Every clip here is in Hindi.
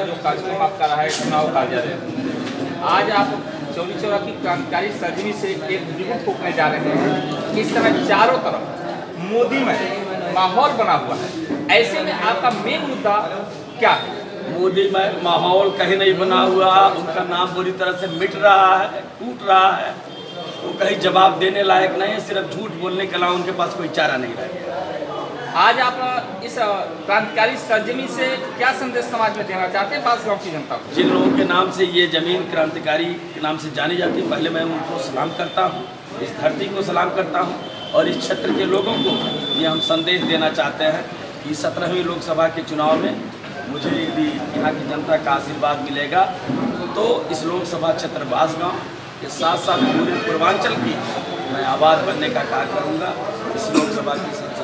जो कार्यक्रम आपका रहा है चुनाव कार्यालय, आज आप चौरी चौरा की क्रांतिकारी सर्जरी से एक रिपोर्ट फूकने जा रहे हैं। इस समय चारों तरफ मोदीमय माहौल बना हुआ है, ऐसे में आपका मेन मुद्दा क्या है? मोदीमय माहौल कहीं नहीं बना हुआ, उनका नाम बुरी तरह से मिट रहा है, टूट रहा है। वो कहीं जवाब देने लायक नहीं है, सिर्फ झूठ बोलने के अलावा उनके पास कोई चारा नहीं रह गया। आज आप इस क्रांतिकारी सर्जरी से क्या संदेश समाज में देना चाहते हैं बांसगांव की जनता को? जिन लोगों के नाम से ये जमीन क्रांतिकारी के नाम से जानी जाती है, पहले मैं उनको सलाम करता हूँ, इस धरती को सलाम करता हूँ और इस क्षेत्र के लोगों को ये हम संदेश देना चाहते हैं कि 17वीं लोकसभा के चुनाव में मुझे यदि यहाँ की जनता का आशीर्वाद मिलेगा तो इस लोकसभा क्षेत्र बांसगांव के साथ साथ पूरे पूर्वांचल की मैं आबाद बनने का कार्य करूँगा। इस लोकसभा की संसद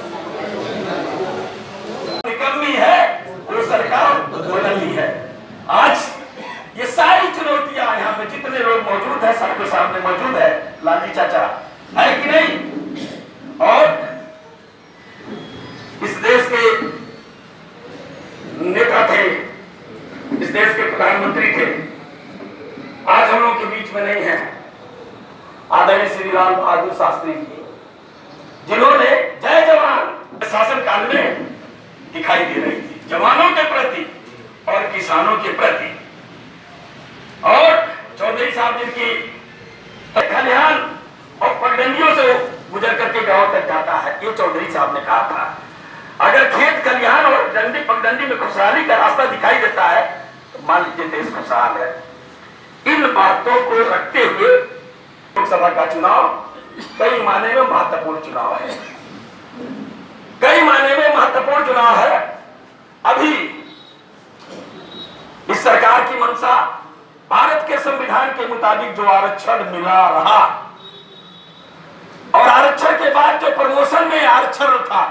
निकलनी है, वो सरकार बदलनी है। आज ये सारी चुनौतियां यहाँ पे जितने लोग मौजूद हैं, सबके सामने मौजूद है। लालजी चाचा है कि नहीं? और इस देश के नेता थे, इस देश के प्रधानमंत्री थे, आज हम लोग के बीच में नहीं है। आदरणीय श्री लाल बहादुर शास्त्री जी, जिन्होंने जय जवान शासन काल में दिखाई दे रही थी, जवानों के प्रति और किसानों के प्रति। और चौधरी साहब जिनकी खलिहान और पगडंडियों से गुजर करके गांव तक जाता है, ये चौधरी साहब ने कहा था, अगर खेत खलिहान और डंडी पगडंडी में खुशहाली का रास्ता दिखाई देता है तो मान लीजिए देश खुशहाल है। इन बातों को रखते हुए लोकसभा का चुनाव कई मायने में महत्वपूर्ण चुनाव है, कई मायने में महत्वपूर्ण चुनाव है। अभी इस सरकार की मंशा भारत के संविधान के मुताबिक जो आरक्षण मिला रहा और आरक्षण के बाद जो प्रमोशन में आरक्षण था,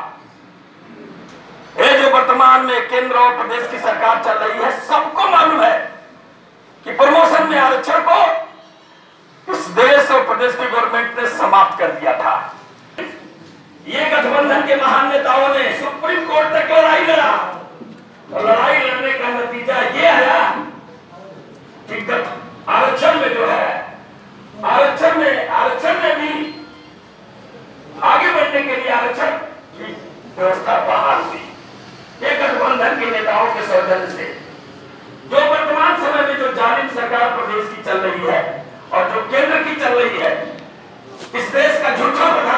ये जो वर्तमान में केंद्र और प्रदेश की सरकार चल रही है, सबको मालूम है कि प्रमोशन में आरक्षण को इस देश और प्रदेश की गवर्नमेंट ने समाप्त कर दिया था। ये गठबंधन के महान नेताओं ने सुप्रीम कोर्ट तक लड़ाई लड़ा और लड़ाई लड़ने का नतीजा ये आया कि आरक्षण में जो है, आरक्षण में भी आगे बढ़ने के लिए आरक्षण की व्यवस्था बहाल हुई। ये गठबंधन के नेताओं के सौजन्य से जो वर्तमान समय में जो जालिम सरकार प्रदेश की चल रही है और जो केंद्र की चल रही है, इस देश का झूठा